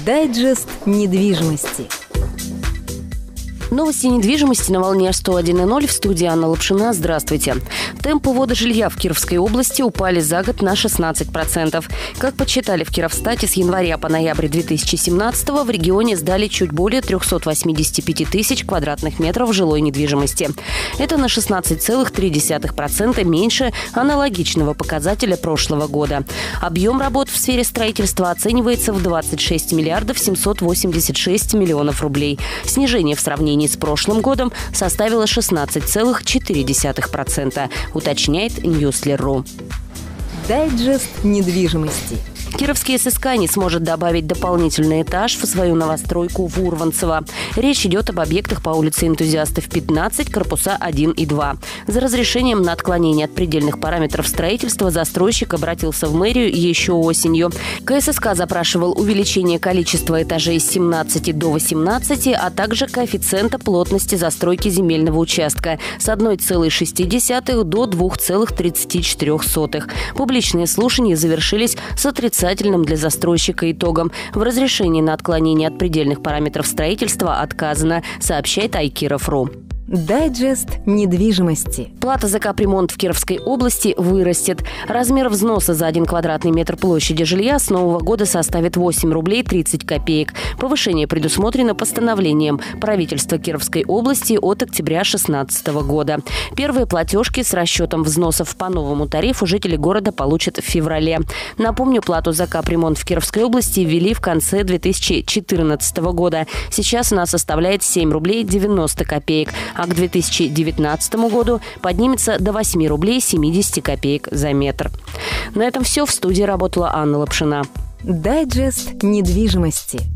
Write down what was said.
Дайджест недвижимости. Новости недвижимости на волне 101.0. В студии Анна Лапшина. Здравствуйте. Темпы ввода жилья в Кировской области упали за год на 16%. Как подсчитали в Кировстате, с января по ноябрь 2017 в регионе сдали чуть более 385 тысяч квадратных метров жилой недвижимости. Это на 16,3% меньше аналогичного показателя прошлого года. Объем работ в сфере строительства оценивается в 26 миллиардов 786 миллионов рублей. Снижение в сравнении с прошлым годом составила 16,4%, уточняет Newsler.ru. Дайджест недвижимости. Кировский ССК не сможет добавить дополнительный этаж в свою новостройку в Урванцево. Речь идет об объектах по улице Энтузиастов, 15, корпуса 1 и 2. За разрешением на отклонение от предельных параметров строительства застройщик обратился в мэрию еще осенью. КССК запрашивал увеличение количества этажей с 17 до 18, а также коэффициента плотности застройки земельного участка с 1,6 до 2,34. Публичные слушания завершились с отрицательным для застройщика итогом. В разрешении на отклонение от предельных параметров строительства отказано, сообщает iKirov.ru. Дайджест недвижимости. Плата за капремонт в Кировской области вырастет. Размер взноса за 1 квадратный метр площади жилья с нового года составит 8 рублей 30 копеек. Повышение предусмотрено постановлением правительства Кировской области от октября 2016 года. Первые платежки с расчетом взносов по новому тарифу жители города получат в феврале. Напомню, плату за капремонт в Кировской области ввели в конце 2014 года. Сейчас она составляет 7 рублей 90 копеек. А к 2019 году поднимется до 8 рублей 70 копеек за метр. На этом все. В студии работала Анна Лапшина. Дайджест недвижимости.